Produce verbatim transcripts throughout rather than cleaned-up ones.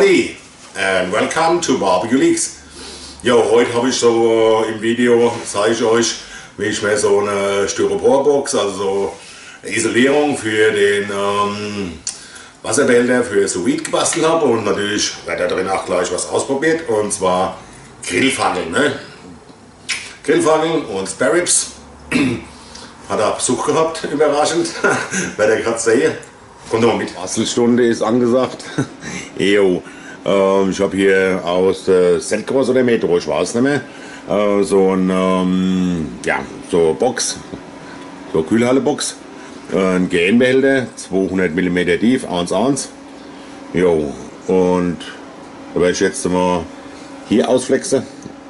Howdy and welcome to Barbecue Leaks. Ja, heute habe ich so im Video, zeige ich euch, wie ich mir so eine Styroporbox, also eine Isolierung für den ähm, Wasserbehälter für Sous Vide gebastelt habe, und natürlich werde da drin auch gleich was ausprobiert, und zwar Grillfackeln. Ne? Grillfackeln und Spare Ribs. Hat er Besuch gehabt, überraschend. Werdet ihr gerade sehen. Kommt doch mal mit. Bastelstunde ist angesagt. Jo. Ähm, ich habe hier aus äh, Seltgros oder Metro, ich weiß nicht mehr, äh, so ein ähm, ja, so Box, so Kühlhalle-Box, äh, ein G N-Behälter, zweihundert Millimeter tief, eins eins. Jo. Und da werde ich jetzt mal hier ausflexen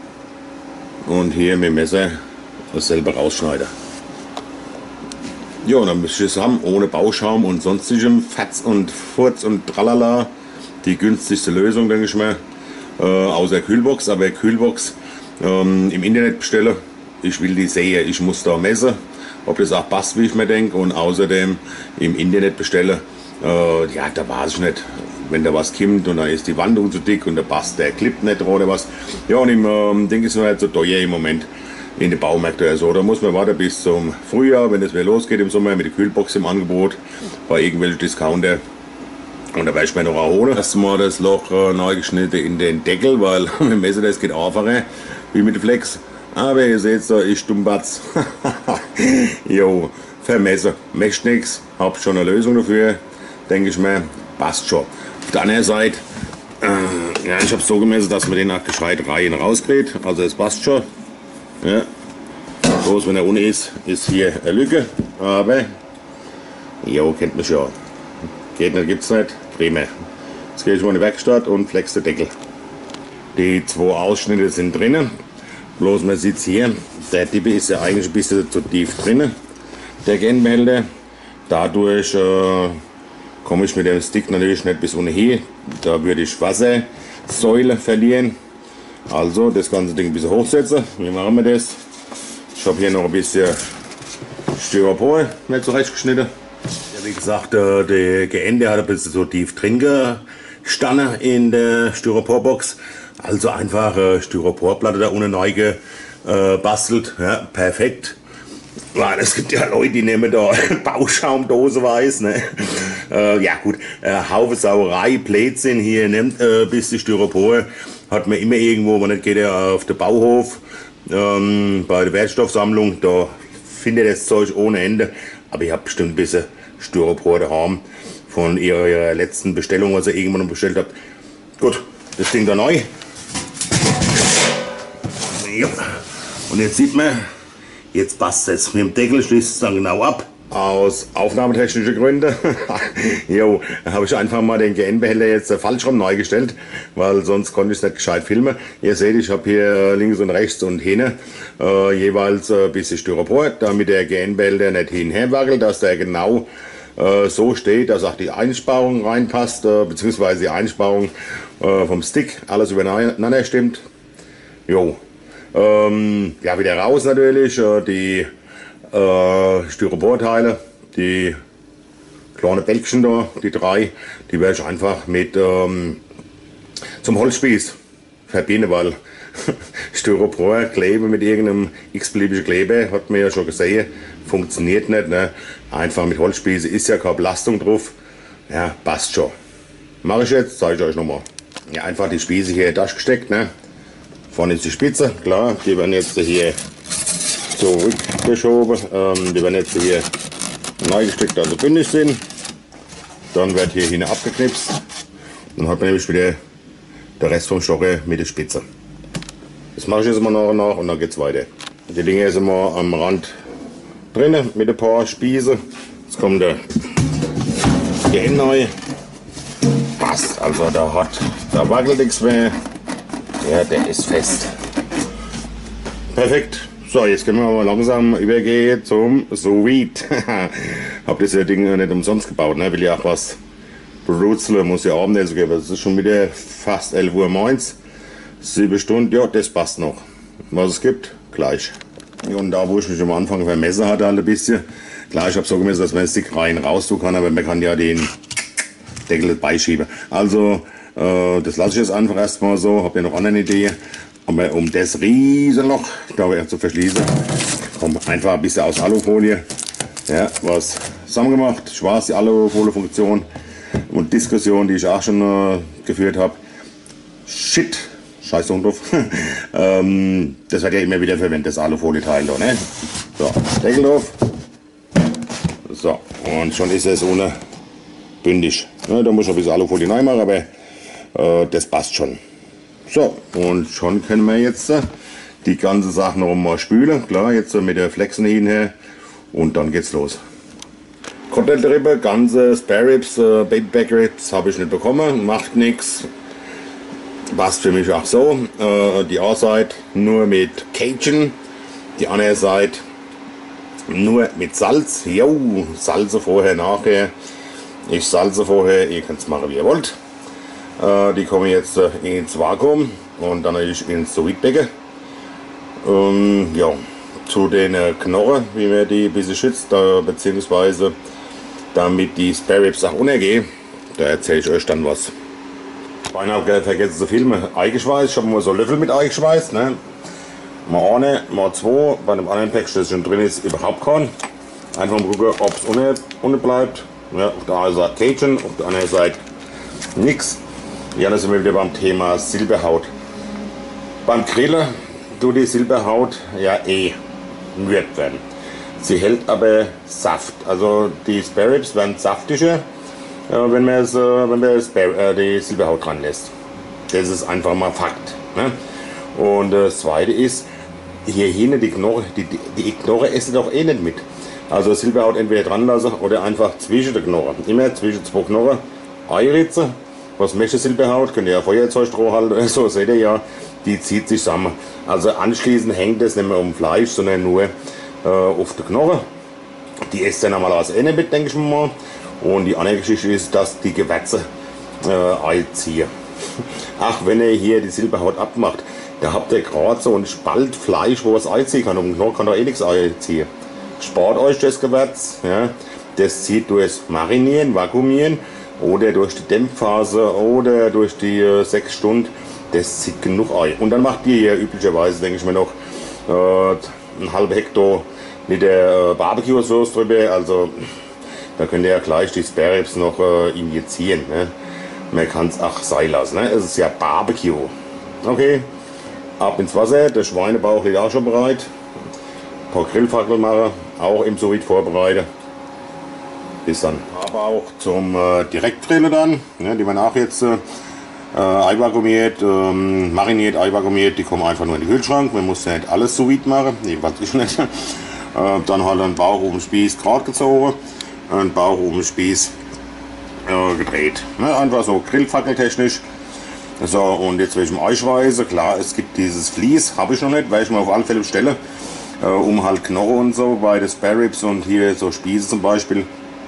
und hier mit dem Messer das selber rausschneiden. Ja, und dann müsste ich es haben, ohne Bauschaum und sonstigem Fatz und Furz und Tralala. Die günstigste Lösung, denke ich mal, äh, außer Kühlbox. Aber Kühlbox ähm, im Internet bestellen, ich will die sehen, ich muss da messen, ob das auch passt, wie ich mir denke. Und außerdem im Internet bestellen, äh, ja, da weiß ich nicht, wenn da was kommt und dann ist die Wandung zu dick und da passt der Clip nicht oder was. Ja, und im ähm, denke ich, ist es halt so teuer im Moment in den Baumärkten oder so. Da muss man warten bis zum Frühjahr, wenn es wieder losgeht im Sommer mit der Kühlbox im Angebot bei irgendwelchen Discounter. Und da werde ich mir noch holen. Erstmal das Loch äh, neu geschnitten in den Deckel, weil mit dem Messer das geht einfacher wie mit dem Flex. Aber ihr seht da, ich Dummbatz. Jo, vermessen. Möchte nichts. Hab schon eine Lösung dafür. Denke ich mir, passt schon. Auf der anderen Seite, äh, ja, ich habe so gemessen, dass man den nach gescheit Reihen rauskriegt. Also es passt schon. Ja. Bloß wenn er ohne ist, ist hier eine Lücke. Aber, jo, kennt mich schon. Geht nicht, gibt's nicht. Prima. Jetzt gehe ich mal in die Werkstatt und flex den Deckel. Die zwei Ausschnitte sind drinnen. Bloß man sieht hier, der Dippe ist ja eigentlich ein bisschen zu tief drinnen. Der G N-Behälter. Dadurch äh, komme ich mit dem Stick natürlich nicht bis unten hin. Da würde ich Wassersäule verlieren. Also das ganze Ding ein bisschen hochsetzen. Wie machen wir das? Ich habe hier noch ein bisschen Styropor nicht zurechtgeschnitten. Ja, wie gesagt, äh, der G N, der hat ein bisschen so tief drin gestanden in der Styroporbox. Also einfach äh, Styroporplatte da unten neu gebastelt. Ja, perfekt. Ja, es gibt ja Leute, die nehmen da Bauschaumdose weiß. Ne? Äh, ja gut, äh, Haufe Sauerei, Blödsinn hier, nimmt äh, bis die Styropor. Hat man immer irgendwo, man nicht geht ja auf den Bauhof, ähm, bei der Wertstoffsammlung, da findet das Zeug ohne Ende. Aber ich habe bestimmt ein bisschen Styropor daheim von ihrer, ihrer letzten Bestellung, was ihr irgendwann bestellt habt. Gut, das Ding da neu. Ja. Und jetzt sieht man, jetzt passt es. Mit dem Deckel schließt es dann genau ab. Aus aufnahmetechnischen Gründen jo, habe ich einfach mal den G N-Behälter jetzt falsch rum neu gestellt, weil sonst konnte ich es nicht gescheit filmen. Ihr seht, ich habe hier links und rechts und hinten äh, jeweils ein bisschen Styropor, damit der G N-Behälter nicht hinher wackelt, dass der genau äh, so steht, dass auch die Einsparung reinpasst, äh, beziehungsweise die Einsparung äh, vom Stick, alles übereinander stimmt. Jo. Ähm, ja, wieder raus natürlich, äh, die Äh, Styroporteile, die kleinen Bälkchen da, die drei, die werde ich einfach mit ähm, zum Holzspieß verbinden, weil Styropor kleben mit irgendeinem x-beliebigen Kleber, hat man ja schon gesehen, funktioniert nicht. Ne? Einfach mit Holzspieße ist ja keine Belastung drauf. Ja, passt schon. Mache ich jetzt, zeige ich euch nochmal. Ja, einfach die Spieße hier in die Tasche gesteckt. Ne? Vorne ist die Spitze, klar, die werden jetzt hier zurückgeschoben. Ähm, die werden jetzt hier neu gesteckt, also bündig sind. Dann wird hier hinten abgeknipst. Dann hat man nämlich wieder der Rest vom Stocker mit der Spitze. Das mache ich jetzt mal nach und nach und dann geht es weiter. Die Dinge sind mal am Rand drinnen mit ein paar Spieße. Jetzt kommt der G N neu. Passt, also da hat, da wackelt nichts mehr. Ja, der ist fest. Perfekt. So, jetzt können wir mal langsam übergehen zum Sous Vide. Hab das ja Ding nicht umsonst gebaut, ne? Will ja auch was brutzeln, muss ja Abendessen geben. Das ist schon wieder fast elf Uhr morgens. Sieben Stunden, ja, das passt noch. Was es gibt, gleich. Und da, wo ich mich am Anfang vermessen hatte, halt ein bisschen. Klar, ich habe so gemessen, dass man den Stick rein raus tun kann, aber man kann ja den Deckel beischieben. Also Äh, das lasse ich jetzt einfach erstmal so, habe ja noch andere Ideen. Aber um das Riesenloch da zu verschließen, kommt einfach ein bisschen aus Alufolie. Ja, was zusammengemacht. Ich weiß, die Alufolie-Funktion und Diskussion, die ich auch schon äh, geführt habe. Shit, scheiß Hund drauf. ähm, das wird ja immer wieder verwendet, das Alufolie-Teil da, ne? So, Deckel drauf. So, und schon ist es ohne bündig. Ja, da muss ich ein bisschen Alufolie neu machen, aber äh, das passt schon. So, und schon können wir jetzt äh, die ganze Sache noch mal spülen. Klar, jetzt äh, mit der Flexen hinher und dann geht's los. Koteletrippe, ganze Spare Ribs, äh, Baby Back Ribs habe ich nicht bekommen, macht nichts. Passt für mich auch so. Äh, die eine Seite nur mit Cajun, die andere Seite nur mit Salz. Jo, Salze vorher, nachher. Ich salze vorher, ihr könnt es machen wie ihr wollt. Äh, die kommen jetzt äh, ins Vakuum und dann natürlich ins Sous-Vide-Becken. Ähm, ja, zu den äh, Knochen, wie man die ein bisschen schützt, äh, beziehungsweise damit die Spare Ribs auch untergehen, da erzähle ich euch dann was. Beinahe vergessen zu filmen, Eigeschweiß, ich habe mal so Löffel mit Eigeschweiß, ne? Mal eine, mal zwei, bei dem anderen Pack, das schon drin ist, überhaupt kein. Einfach mal gucken, ob es ohne, ohne bleibt. Ja, auf der einen Seite Cajun, auf der anderen Seite nix. Ja, da sind wir wieder beim Thema Silberhaut. Beim Grillen tut die Silberhaut ja eh mürb werden. Sie hält aber Saft. Also die Spare Ribs werden saftiger, wenn man, es, wenn man Spare, äh, die Silberhaut dran lässt. Das ist einfach mal Fakt. Ne? Und das zweite ist, hier hinten die Knochen, die, die, die Knochen essen doch eh nicht mit. Also Silberhaut entweder dran lassen oder einfach zwischen den Knochen. Immer zwischen zwei Knochen einritzen. Was möchte Silberhaut? Könnt ihr ja Feuerzeug drauf halten oder so, seht ihr ja. Die zieht sich zusammen. Also anschließend hängt es nicht mehr um Fleisch, sondern nur äh, auf den Knochen. Die isst dann normalerweise eh nicht mit, denke ich mal. Und die andere Geschichte ist, dass die Gewürze äh, einziehen. Ach, wenn ihr hier die Silberhaut abmacht, da habt ihr gerade so ein Spalt Fleisch, wo es einziehen kann. Und im Knochen kann da eh nichts einziehen. Spart euch das Gewürz. Ja. Das zieht durchs Marinieren, Vakuumieren oder durch die Dämpfphase oder durch die äh, sechs Stunden. Das zieht genug ein. Und dann macht ihr hier üblicherweise, denke ich mir, noch äh, einen halben Hektar mit der äh, Barbecue-Sauce drüber. Also da könnt ihr ja gleich die Spare Ribs noch äh, injizieren. Ne? Man kann es auch sein lassen. Ne? Es ist ja Barbecue. Okay, ab ins Wasser. Der Schweinebauch liegt auch schon bereit. Ein paar Grillfackeln machen, auch im Sous-Vide vorbereiten. Bis dann. Aber auch zum äh, Direktgrillen dann. Ne? Die werden auch jetzt äh, eivakuumiert, ähm, mariniert, eivakuumiert. Die kommen einfach nur in den Kühlschrank. Man muss ja nicht alles Sous-Vide machen. Jedenfalls ich nicht. äh, dann halt ein Bauch oben Spieß gerade gezogen. Ein Bauch oben Spieß äh, gedreht. Ne? Einfach so grillfackeltechnisch. So, und jetzt will ich mal Eischweiße. Klar, es gibt dieses Vlies, habe ich noch nicht, werde ich mal auf alle Fälle bestellen. Äh, um halt Knochen und so bei den Spare Ribs und hier so Spieße zum Beispiel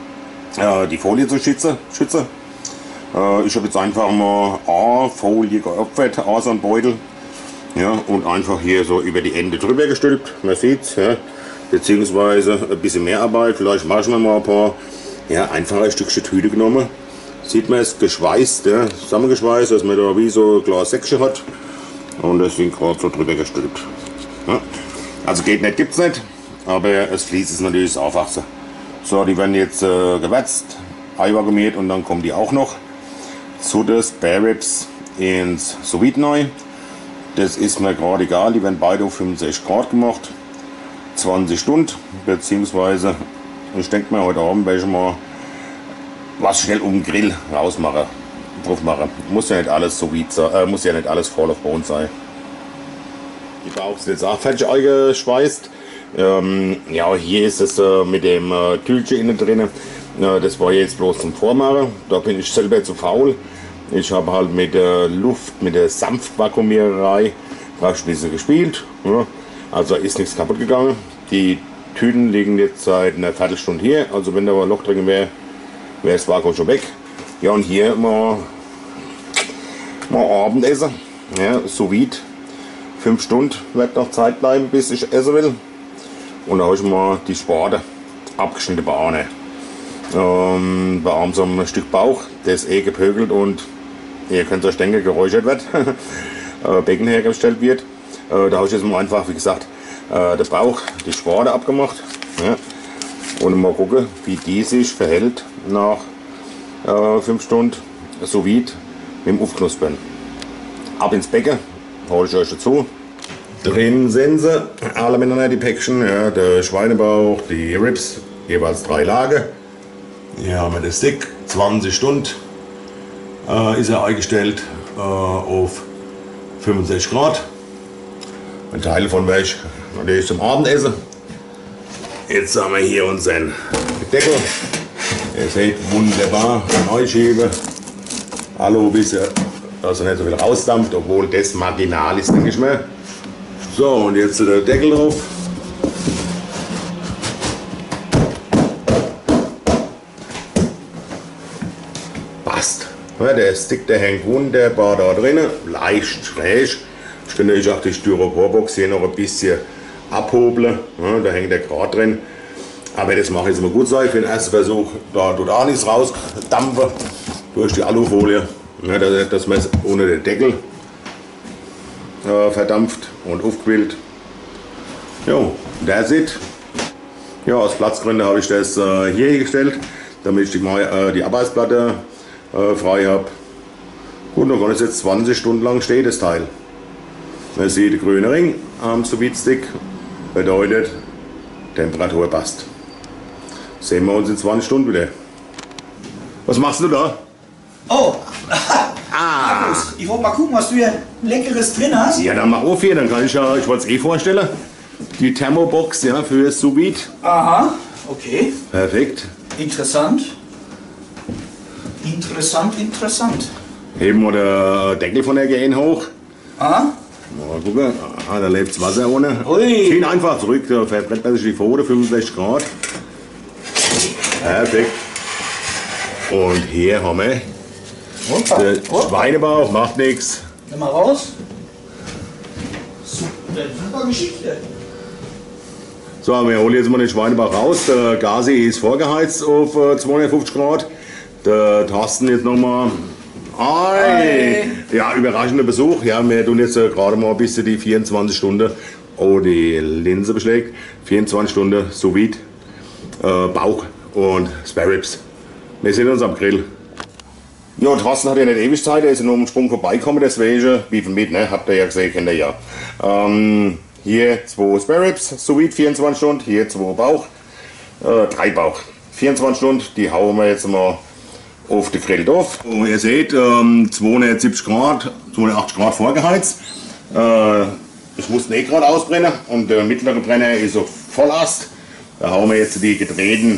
äh, die Folie zu schützen. schützen. Äh, ich habe jetzt einfach mal eine Folie geopfert, A so ein Beutel. Ja, und einfach hier so über die Ende drüber gestülpt. Man sieht ja, beziehungsweise ein bisschen mehr Arbeit. Vielleicht mache ich mir mal ein paar, ja, einfach ein Stückchen Tüte genommen. Sieht man es geschweißt, ja, zusammengeschweißt, dass man da wie so ein Glas Säckchen hat. Und deswegen gerade so drüber gestülpt. Ja. Also geht nicht, gibt's nicht, aber das Vlies ist natürlich das Einfachste. So, die werden jetzt äh, gewürzt, eivakuumiert und dann kommen die auch noch zu den Spare Ribs ins Sous-Vide neu. Das ist mir gerade egal, die werden beide auf fünfundsechzig Grad gemacht. zwanzig Stunden, beziehungsweise ich denke mal heute Abend werde ich mal was schnell um den Grill rausmachen, drauf machen. Muss ja nicht alles Sous-Vide, äh, muss ja nicht alles voll auf Boden sein. Die Bauch sind jetzt auch fertig eingeschweißt. Ähm, ja, hier ist es äh, mit dem äh, Tütchen innen drin. Äh, das war jetzt bloß zum Vormachen. Da bin ich selber zu faul. Ich habe halt mit der Luft, mit der Sanftvakuumiererei praktisch ein bisschen gespielt. Ja. Also ist nichts kaputt gegangen. Die Tüten liegen jetzt seit einer Viertelstunde hier. Also wenn da ein Loch drin wäre, wäre das Vakuum schon weg. Ja, und hier mal, mal Abendessen. Ja, Sous-Vide. Fünf Stunden wird noch Zeit bleiben, bis ich essen will. Und da habe ich mal die Sparte abgeschnittene Bahne. Ähm, bei einem so ein Stück Bauch, der ist eh gepökelt und ihr könnt euch denken, geräuchert wird, Becken hergestellt wird. Äh, da habe ich jetzt mal einfach, wie gesagt, äh, den Bauch, die Schwarte abgemacht. Ja. Und mal gucken, wie die sich verhält nach äh, fünf Stunden sous vide mit dem Aufknuspern. Ab ins Becken, hole ich euch dazu. Drin sind sie, alle miteinander die Päckchen, ja, der Schweinebauch, die Ribs, jeweils drei Lager. Hier haben wir den Stick, zwanzig Stunden äh, ist er eingestellt äh, auf fünfundsechzig Grad. Ein Teil davon werde ich natürlich zum Abendessen. Jetzt haben wir hier unseren Deckel. Ihr seht, wunderbar neu schieben. Alu, bis er also nicht so viel rausdampft, obwohl das marginal ist, denke ich mal. So, und jetzt der Deckel drauf. Passt. Ja, der Stick, der hängt wunderbar da drinnen, leicht schräg. Ich könnte natürlich auch die Styroporbox hier noch ein bisschen abhobeln. Ja, da hängt der gerade drin. Aber das mache ich jetzt mal gut sein für den ersten Versuch. Da tut auch nichts rausdampfen durch die Alufolie. Ja, dass man es ohne den Deckel äh, verdampft und aufquillt. Jo, that's it. Ja, aus Platzgründen habe ich das äh, hier gestellt, damit ich die, äh, die Arbeitsplatte äh, frei habe. Gut, dann kann es jetzt zwanzig Stunden lang stehen, das Teil. Man sieht den grünen Ring am Sous Vide Stick, bedeutet, Temperatur passt. Sehen wir uns in zwanzig Stunden wieder. Was machst du da? Oh! Ah! Markus, ich wollte mal gucken, was du hier Leckeres drin hast. Ja, dann mach auf hier, dann kann ich ja, ich wollte es eh vorstellen, die Thermobox, ja, für Sous Vide. Aha, okay. Perfekt. Interessant. Interessant, interessant. Heben wir den Deckel von der Gehen hoch. Aha. Mal gucken, ah, da läuft das Wasser ohne. Ui. Ziehen einfach zurück, da verbrennt man sich die Pfote, fünfundsechzig Grad. Perfekt. Und hier haben wir Opa, den opa. Schweinebauch, macht nichts. Nimm mal raus. Super, super Geschichte. So, wir holen jetzt mal den Schweinebauch raus. Der Gasi ist vorgeheizt auf äh, zweihundertfünfzig Grad. Der Thorsten jetzt nochmal. Ei! Ja, überraschender Besuch. Ja, wir tun jetzt äh, gerade mal ein bisschen die vierundzwanzig Stunden, oh, die Linse beschlägt. vierundzwanzig Stunden Sous Vide, äh, Bauch und Spare Ribs. Wir sind uns am Grill. Ja, Thorsten hat ja nicht ewig Zeit, er ist nur um den Sprung vorbeikommen, deswegen, wie viel mit, ne? Habt ihr ja gesehen, kennt ihr ja. Ähm, hier zwei Spare Ribs, Sous Vide vierundzwanzig Stunden, hier zwei Bauch, äh, drei Bauch. vierundzwanzig Stunden, die hauen wir jetzt mal auf den Grill drauf. Und ihr seht, ähm, zweihundertsiebzig Grad, zweihundertachtzig Grad vorgeheizt. Äh, ich muss eh gerade ausbrennen und der mittlere Brenner ist auf Vollast. Da hauen wir jetzt die gedrehten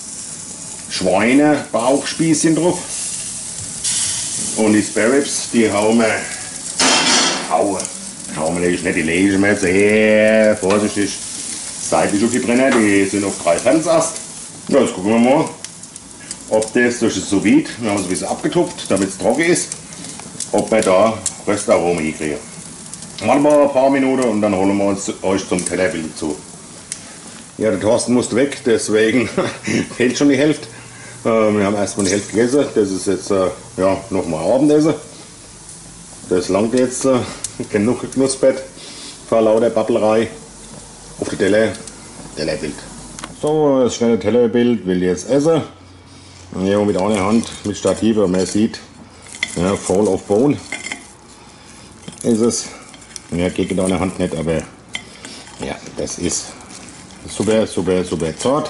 Schweinebauchspießchen drauf. Und die Spare Ribs, die hauen wir, hauen, hauen wir natürlich nicht, die legen wir sehr vorsichtig seitlich auf die Brenner, die sind auf drei Fernsast. Ja, jetzt gucken wir mal, ob das durch das Sous Vide, wir haben es ein bisschen abgetupft, damit es trocken ist, ob wir da Röstaromen hinkriegen. Warten wir ein paar Minuten und dann holen wir uns euch zum Tellerbild zu. Ja, der Thorsten musste weg, deswegen fehlt schon die Hälfte. Äh, wir haben erstmal die Hälfte gegessen, das ist jetzt äh, ja, nochmal Abendessen. Das langt jetzt, äh, genug geknuspert, vor lauter Babblerei. Auf die Teller, Tellerbild. So, das schnelle Tellerbild will jetzt essen. Ja, mit einer Hand, mit Stativ, aber man sieht, ja, Fall of Bone ist es. Ja, geht mit einer Hand nicht, aber ja, das ist super, super, super zart.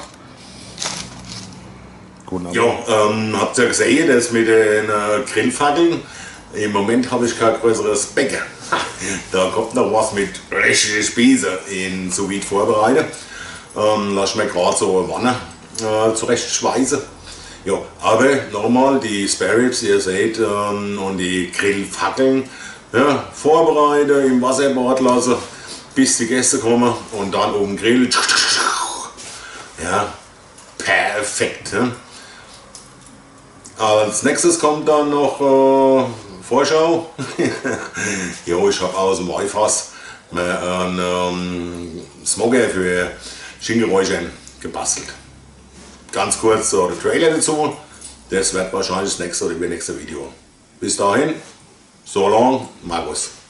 Ja, ähm, habt ihr gesehen, das mit den äh, Grillfackeln? Im Moment habe ich kein größeres Becken. Da kommt noch was mit richtigen Spießen in Sous Vide vorbereitet. Ähm, lass mir gerade so eine Wanne äh, zurechtschweißen. Ja, aber nochmal die Spare Ribs, ihr seht, ähm, und die Grillfackeln ja, vorbereiten, im Wasserbad lassen, bis die Gäste kommen und dann oben grillen. Ja, perfekt. Ja. Als nächstes kommt dann noch äh, Vorschau. Jo, ich habe aus dem Weihfass einen ähm, Smogger für Schinkenräuchern gebastelt. Ganz kurz so der Trailer dazu. Das wird wahrscheinlich das nächste oder übernächste Video. Bis Bis dahin, so long, Markus.